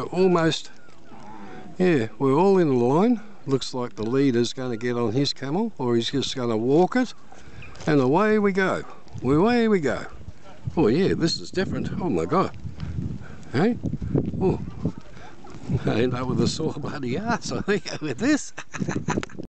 almost, yeah, we're all in a line. Looks like the leader's going to get on his camel, or he's just going to walk it, and away we go. Away we go. Oh yeah, this is different. Oh my god. Hey? Oh. I end up with a sore bloody ass, I think, with this.